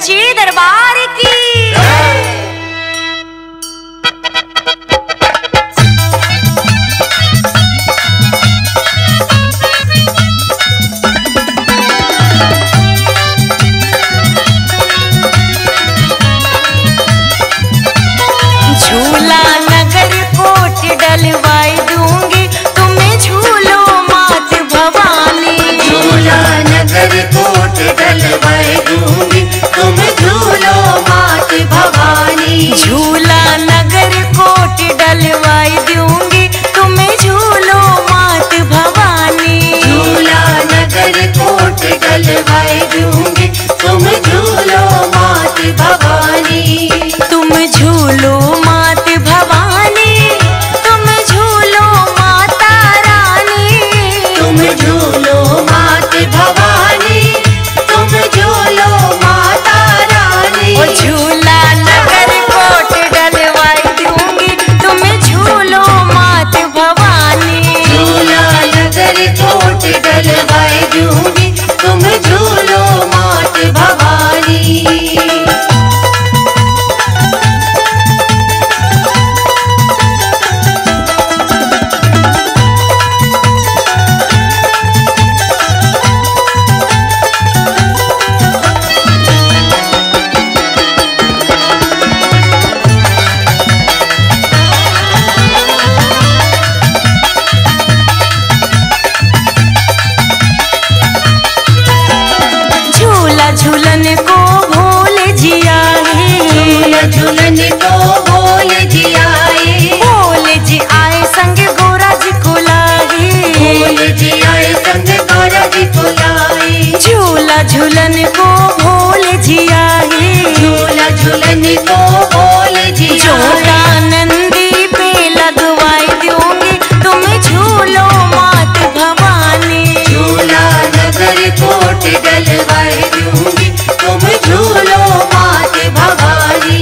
सच्चे दरबार की। झूला नगर कोट डलवाई दूंगी, तुम्हें झूलो मात भवानी। झूला नगर कोट डलवाई दूंगी, तुम्हें झूलो मात भवानी। झूला नगर कोट डलवाई दूंगी, तुम्हें झूलो मात भवानी। झूला नगर कोट डलवाई दूंगी, तुम झूलो मात भवानी। तुम झूलो मात भवानी, तुम झूलो माता रानी। तुम झूलो मात भवानी, तुम झूलो माता रानी। ओ झूला नगर कोट डलवाई दूंगी, तुम झूलो मात भवानी। झूला नगर कोट डलवाई दूंगी, तुम झूलो मात भवानी। झूलन को भूल जियाए, झूला झूलन को भूल जियाए। भूल जी आए संग गोरा जी को लाए। भूल जियाए संग गोरा जी को लाए। झूला झूलन को भूल जियाए। झूला झूलन को भूल जियाए। झूला नंदी पे लगवाई दूंगी, तुम झूलो मात भवानी। झूला नगर कोट डलवाई दूंगी, तुम झूलो मात भवानी।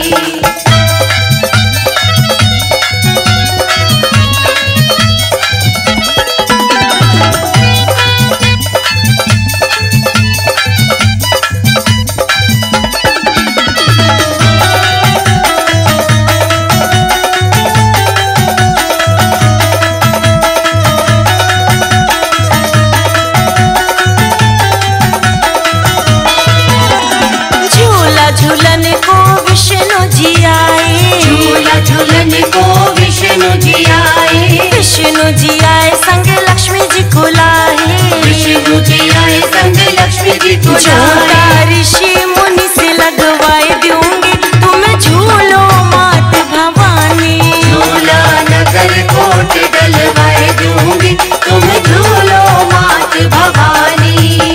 झूलन को विष्णु जी आए। झूला झूलन को विष्णु जी आए। विष्णु जी आए संग लक्ष्मी जी को लाए। विष्णु जी आए संग लक्ष्मी जी को झूला लाए। ऋषि मुनि से लगवाई दूंगी, तुम झूलो मात भवानी। झूला नगर कोट डलवाई दूंगी, तुम झूलो मात भवानी।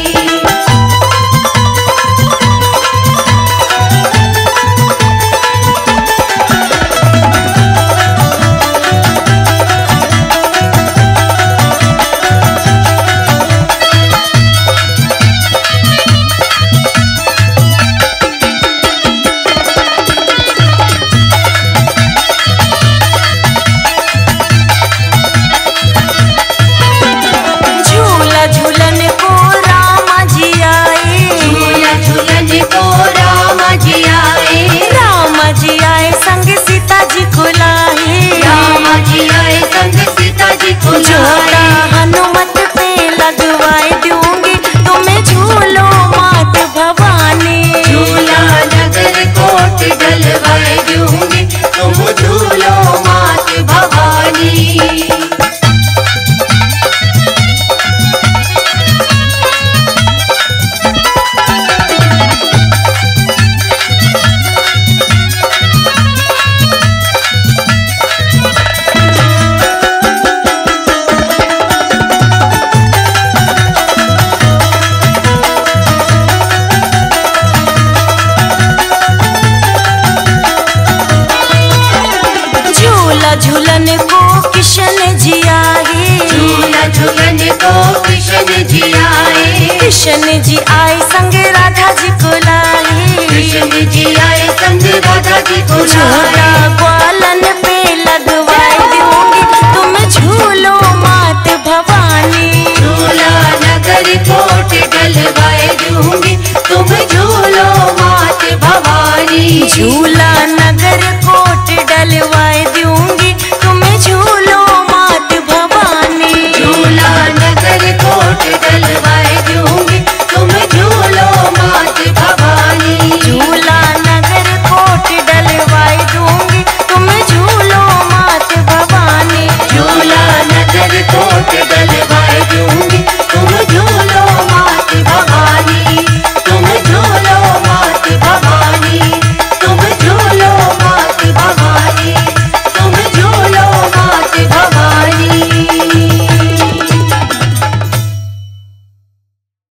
झूला झूलन को रामा जी आए। झूला झूलन को रामा जी आए। रामा जी आए संग सीता जी को लाए। रामा जी आए संग सीता जी को झूला लाए। हनुमत पे लगवाई दूंगी, तुम्हें झूलो मात भवानी। झूला नगर कोट डलवाई दूंगी, तुम झूलो मात भवानी। झूलन को कृष्ण जी आए। झूला झूलन को कृष्ण जी आए। कृष्ण जी आए संग राधा जी को लाए। कृष्ण जी आए संग राधा जी को झूला लाए। ग्वालन पे लगवाई दूंगी, तुम झूलो मात भवानी। झूला नगर कोट डलवाई दूंगी, तुम झूलो मात झूलो